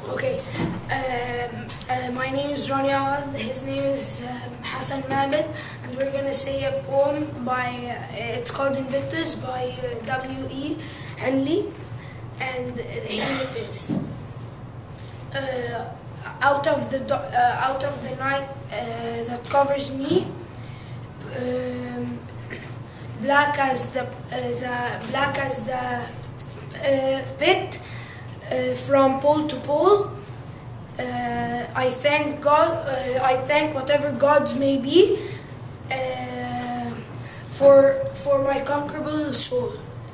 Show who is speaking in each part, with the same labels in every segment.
Speaker 1: Okay. My name is Rany. His name is Hassan Rany, and we're gonna say a poem by. It's called Invictus by W.E. Henley, and here it is. Out of the night that covers me, black as the pit, from pole to pole. I thank God. I thank whatever gods may be for my conquerable soul.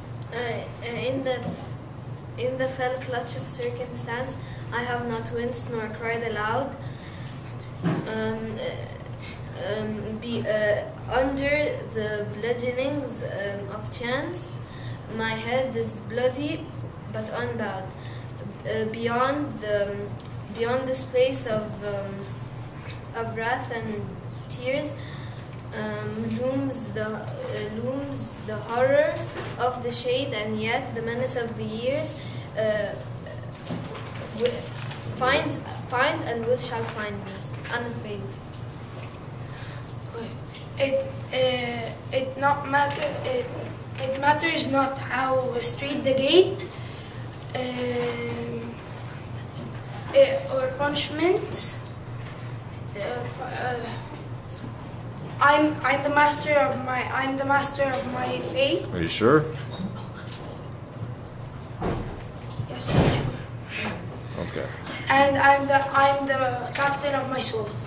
Speaker 2: In the fell clutch of circumstance, I have not winced nor cried aloud. Under the bludgeonings of chance, my head is bloody but unbowed. Beyond this place of wrath and tears, looms the horror of the shade, and yet the menace of the years find and shall find me unafraid.
Speaker 1: It matters not how straight the gate, or punishment. I'm the master of my fate.
Speaker 3: Are you sure?
Speaker 1: Yes, I'm sure.
Speaker 3: Okay.
Speaker 1: And I'm the captain of my soul.